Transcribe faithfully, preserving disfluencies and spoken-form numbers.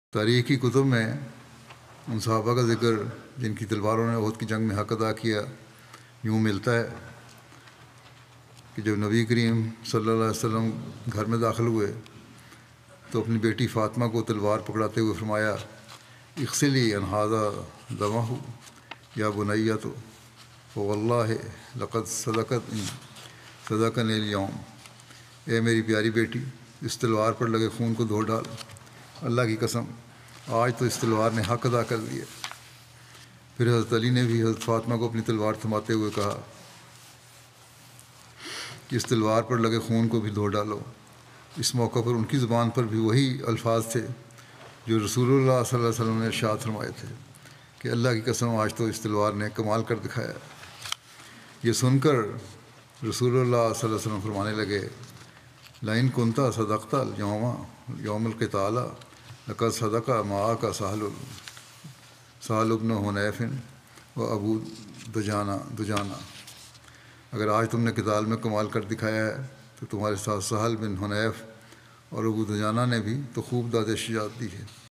تاریخ کی کتب میں ان صحابہ کا ذکر جن کی تلواروں نے احد کی جنگ میں حق ادا کیا یوں ملتا ہے کہ جب نبی کریم صلی اللہ علیہ وسلم گھر میں داخل ہوئے تو اپنی بیٹی فاطمہ کو تلوار پکڑاتے ہوئے فرمایا اغسلی ان ھذا دمہ یا بنیۃ واللہ لقد صدقت صدقنی اليوم، اے میری پیاری بیٹی اس تلوار پر لگے خون کو دھو ڈال، اللہ کی قسم آج تو اس تلوار نے حق ادا کر دیا۔ پھر حضرت علی نے بھی حضرت فاطمہ کو اپنی تلوار تھماتے ہوئے کہا کہ اس تلوار پر لگے خون کو بھی دھو ڈالو۔ اس موقع پر ان کی زبان پر بھی وہی الفاظ تھے جو رسول اللہ صلی اللہ علیہ وسلم نے ارشاد فرمائے تھے کہ اللہ کی قسم آج تو اس تلوار نے کمال کر دکھایا۔ یہ سن کر رسول اللہ صلی اللہ علیہ وسلم فرمانے لگے لئن کنت صدقت اليوم یوم القتال لقد صدق معك سہل سہل بن حنیف و ابو دجانہ دجانہ، اگر آج تم نے قتال میں کمال کر دکھایا ہے تو تمہارے ساتھ سہل بن حنیف اور ابو دجانہ نے بھی تو خوب داد شجاعت دی ہے۔